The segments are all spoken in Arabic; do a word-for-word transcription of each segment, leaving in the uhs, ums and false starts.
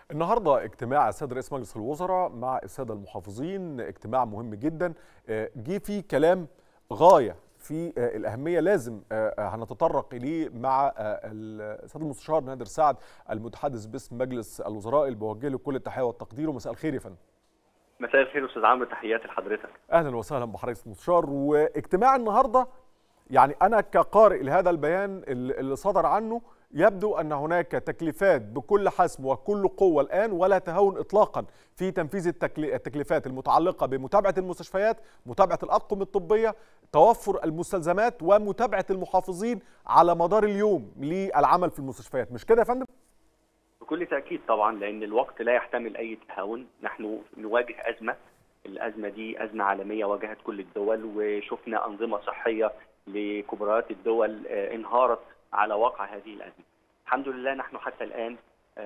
النهارده اجتماع السيد رئيس مجلس الوزراء مع الساده المحافظين، اجتماع مهم جدا. جه فيه كلام غايه في الاهميه، لازم هنتطرق اليه مع السيد المستشار نادر سعد المتحدث باسم مجلس الوزراء، اللي بوجه له كل التحيه والتقدير. ومساء الخير يا فندم. مساء الخير استاذ عمرو، تحياتي لحضرتك. اهلا وسهلا بحضرتك المستشار. واجتماع النهارده يعني انا كقارئ لهذا البيان اللي صدر عنه، يبدو أن هناك تكليفات بكل حسم وكل قوة الآن، ولا تهاون إطلاقا في تنفيذ التكليفات المتعلقة بمتابعة المستشفيات، متابعة الأطقم الطبية، توفر المستلزمات، ومتابعة المحافظين على مدار اليوم للعمل في المستشفيات. مش كده يا فندم؟ بكل تأكيد طبعا، لأن الوقت لا يحتمل أي تهاون. نحن نواجه أزمة، الأزمة دي أزمة عالمية واجهت كل الدول، وشفنا أنظمة صحية لكبريات الدول انهارت على واقع هذه الأزمة. الحمد لله نحن حتى الآن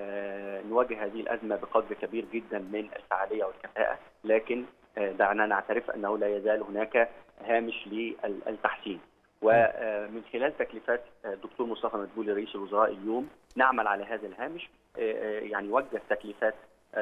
نواجه هذه الأزمة بقدر كبير جدا من الفعالية والكفاءة، لكن دعنا نعترف أنه لا يزال هناك هامش للتحسين. ومن خلال تكليفات الدكتور مصطفى مدبولي رئيس الوزراء اليوم نعمل على هذا الهامش. يعني وجه تكليفات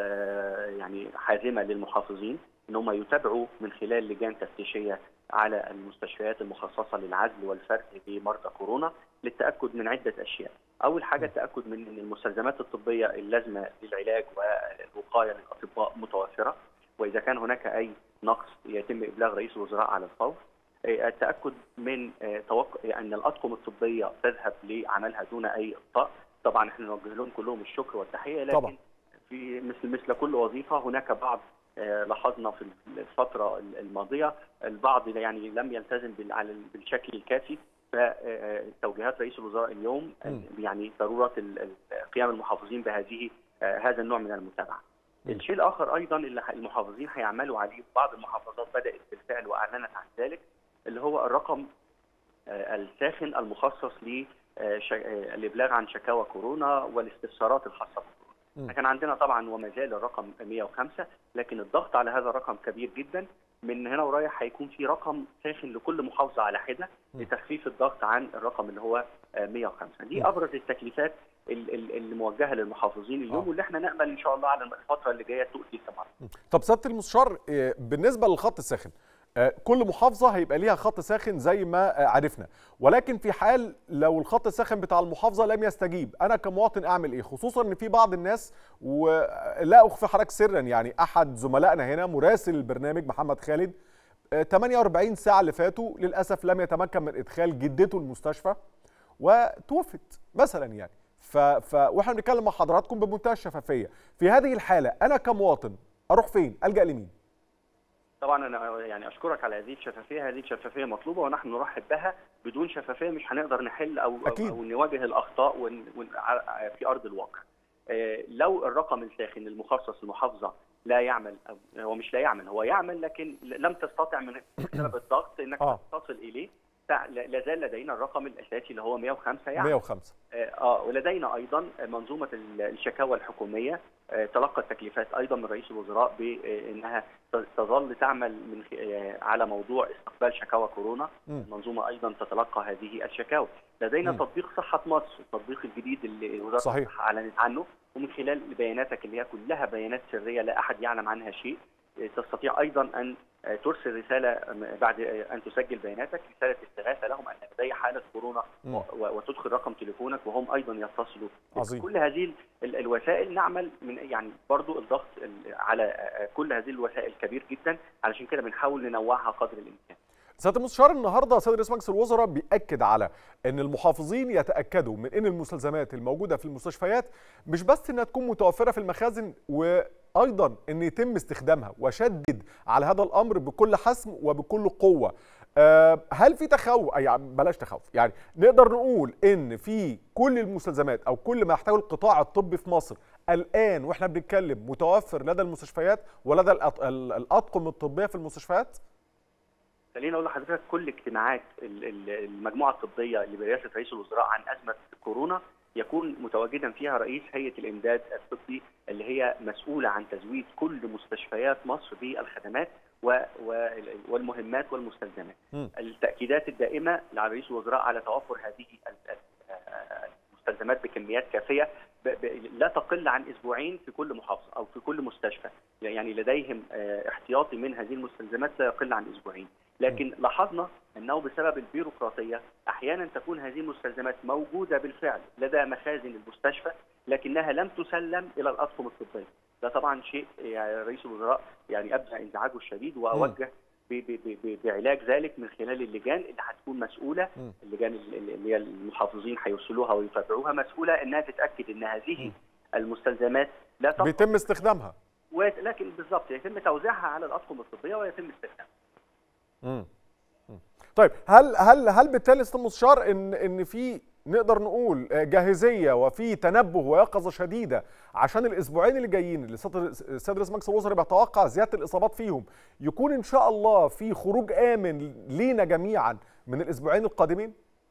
يعني حازمة للمحافظين ان هم يتابعوا من خلال لجان تفتيشيه على المستشفيات المخصصه للعزل والفرد بمرضى كورونا، للتاكد من عده اشياء. اول حاجه التاكد من ان المستلزمات الطبيه اللازمه للعلاج والوقايه للاطباء متوفره، واذا كان هناك اي نقص يتم ابلاغ رئيس الوزراء على الفور. التاكد من توقع ان الاطقم الطبيه تذهب لعملها دون اي اخطاء. طبعا احنا نوجه لهم كلهم الشكر والتحيه، لكن طبعا في مثل مثل كل وظيفه هناك بعض لاحظنا في الفترة الماضية البعض يعني لم يلتزم بالشكل الكافي. فتوجيهات رئيس الوزراء اليوم يعني ضرورة قيام المحافظين بهذه هذا النوع من المتابعة. الشيء الآخر أيضا اللي المحافظين هيعملوا عليه، بعض المحافظات بدأت بالفعل وأعلنت عن ذلك، اللي هو الرقم الساخن المخصص للإبلاغ عن شكاوى كورونا والاستفسارات الخاصة بكورونا. كان عندنا طبعا وما زال الرقم مئة وخمسة، لكن الضغط على هذا الرقم كبير جدا. من هنا ورايح هيكون في رقم ساخن لكل محافظه على حده لتخفيف الضغط عن الرقم اللي هو مئة وخمسة. دي ابرز التكليفات اللي موجهه للمحافظين اليوم، آه. واللي احنا نامل ان شاء الله على الفتره اللي جايه تؤتي ثمار. طب سياده المستشار، بالنسبه للخط الساخن، كل محافظة هيبقى ليها خط ساخن زي ما عرفنا، ولكن في حال لو الخط الساخن بتاع المحافظة لم يستجيب، أنا كمواطن أعمل إيه؟ خصوصا إن في بعض الناس، ولا أخفي حضرتك سرا، يعني أحد زملائنا هنا مراسل البرنامج محمد خالد ثمانية وأربعين ساعة اللي فاتوا للأسف لم يتمكن من إدخال جدته المستشفى وتوفت مثلا. يعني ف... ف... واحنا بنتكلم مع حضراتكم بمنتهى الشفافية. في هذه الحالة أنا كمواطن أروح فين؟ ألجأ لمين؟ طبعا انا يعني اشكرك على هذه الشفافيه، هذه الشفافيه مطلوبه ونحن نرحب بها. بدون شفافيه مش هنقدر نحل او أكيد. او نواجه الاخطاء ون... ون... في ارض الواقع. لو الرقم الساخن المخصص للمحافظه لا يعمل، أو هو مش لا يعمل، هو يعمل لكن لم تستطع من بسبب الضغط انك آه. تصل اليه، لا زال لدينا الرقم الاساسي اللي هو مئة وخمسة يعني. مئة وخمسة اه ولدينا ايضا منظومه الشكاوى الحكوميه تلقت تكليفات ايضا من رئيس الوزراء بانها تظل تعمل من على موضوع استقبال شكاوى كورونا. المنظومه ايضا تتلقى هذه الشكاوى. لدينا م. تطبيق صحه مصر، التطبيق الجديد اللي وزاره الصحه اعلنت عنه، ومن خلال بياناتك اللي هي كلها بيانات سريه لا احد يعلم عنها شيء، تستطيع ايضا ان ترسل رساله بعد ان تسجل بياناتك، رساله استغاثه لهم ان لدي حاله كورونا م. وتدخل رقم تليفونك وهم ايضا يتصلوا. عظيم. كل هذه الوسائل نعمل من يعني برضو الضغط على كل هذه الوسائل كبير جدا، علشان كده بنحاول ننوعها قدر الامكان. سياده المستشار، النهارده سيد رئيس مجلس الوزراء بيأكد على ان المحافظين يتأكدوا من ان المستلزمات الموجوده في المستشفيات مش بس انها تكون متوفره في المخازن، وايضا ان يتم استخدامها، وشدد على هذا الامر بكل حسم وبكل قوه. هل في تخوف؟ يعني بلاش تخوف، يعني نقدر نقول ان في كل المستلزمات او كل ما يحتاجه القطاع الطبي في مصر الان واحنا بنتكلم متوفر لدى المستشفيات ولدى الاطقم الطبيه في المستشفيات؟ خليني اقول لحضرتك، كل اجتماعات المجموعه الطبيه اللي برئاسه رئيس الوزراء عن ازمه كورونا يكون متواجدا فيها رئيس هيئه الامداد الطبي، اللي هي مسؤوله عن تزويد كل مستشفيات مصر بالخدمات والمهمات والمستلزمات. م. التاكيدات الدائمه لرئيس الوزراء على توفر هذه المستلزمات بكميات كافيه، لا تقل عن اسبوعين في كل محافظه او في كل مستشفى، يعني لديهم احتياطي من هذه المستلزمات لا يقل عن اسبوعين. لكن لاحظنا انه بسبب البيروقراطيه احيانا تكون هذه المستلزمات موجوده بالفعل لدى مخازن المستشفى لكنها لم تسلم الى الاطقم الطبيه. ده طبعا شيء يعني رئيس الوزراء يعني ابدى انزعاجه الشديد واوجه بعلاج ذلك من خلال اللجان اللي هتكون مسؤوله، اللجان اللي هي المحافظين هيرسلوها ويتابعوها، مسؤوله انها تتاكد ان هذه المستلزمات لا تبقى بيتم استخدامها، ولكن بالضبط يتم توزيعها على الاطقم الطبيه ويتم استخدامها. امم طيب هل هل هل بالتالي استاذ مستشار ان ان في نقدر نقول جاهزيه وفي تنبه ويقظه شديده عشان الاسبوعين اللي جايين اللي السيد رئيس مجلس الوزراء بيتوقع زياده الاصابات فيهم يكون ان شاء الله في خروج امن لينا جميعا من الاسبوعين القادمين؟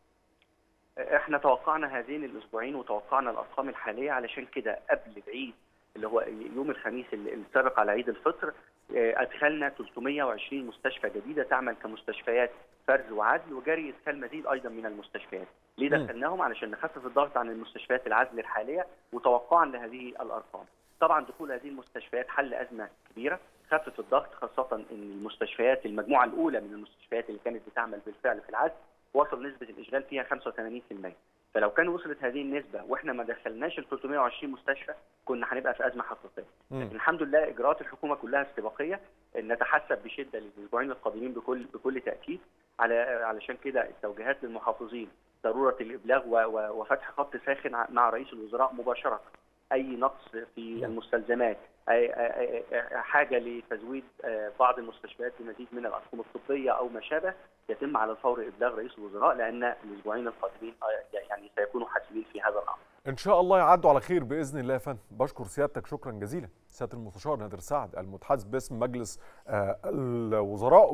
احنا توقعنا هذين الاسبوعين وتوقعنا الارقام الحاليه، علشان كده قبل العيد اللي هو يوم الخميس اللي سابق على عيد الفطر ادخلنا ثلاثمائة وعشرين مستشفى جديده تعمل كمستشفيات فرز وعزل، وجري ادخال مزيد ايضا من المستشفيات. ليه دخلناهم؟ علشان نخفف الضغط عن المستشفيات العزل الحاليه وتوقعا لهذه الارقام. طبعا دخول هذه المستشفيات حل ازمه كبيره، خفف الضغط، خاصه ان المستشفيات المجموعه الاولى من المستشفيات اللي كانت بتعمل بالفعل في العزل وصل نسبه الاشغال فيها خمسة وثمانين بالمئة. فلو كان وصلت هذه النسبه واحنا ما دخلناش ال ثلاثمائة وعشرين مستشفى كنا هنبقى في ازمه حقيقيه. لكن الحمد لله اجراءات الحكومه كلها استباقيه، نتحسب بشده للاسبوعين القادمين بكل بكل تاكيد. على علشان كده التوجيهات للمحافظين ضروره الابلاغ وفتح خط ساخن مع رئيس الوزراء مباشره. اي نقص في المستلزمات، أي حاجه لتزويد بعض المستشفيات بمزيد من الاطقم الطبيه او ما شابه، يتم على الفور ابلاغ رئيس الوزراء، لان الاسبوعين القادمين يعني سيكونوا حاسمين في هذا الامر. ان شاء الله يعدوا على خير باذن الله يا فندم. بشكر سيادتك شكرا جزيلا. سياده المستشار نادر سعد المتحدث باسم مجلس الوزراء.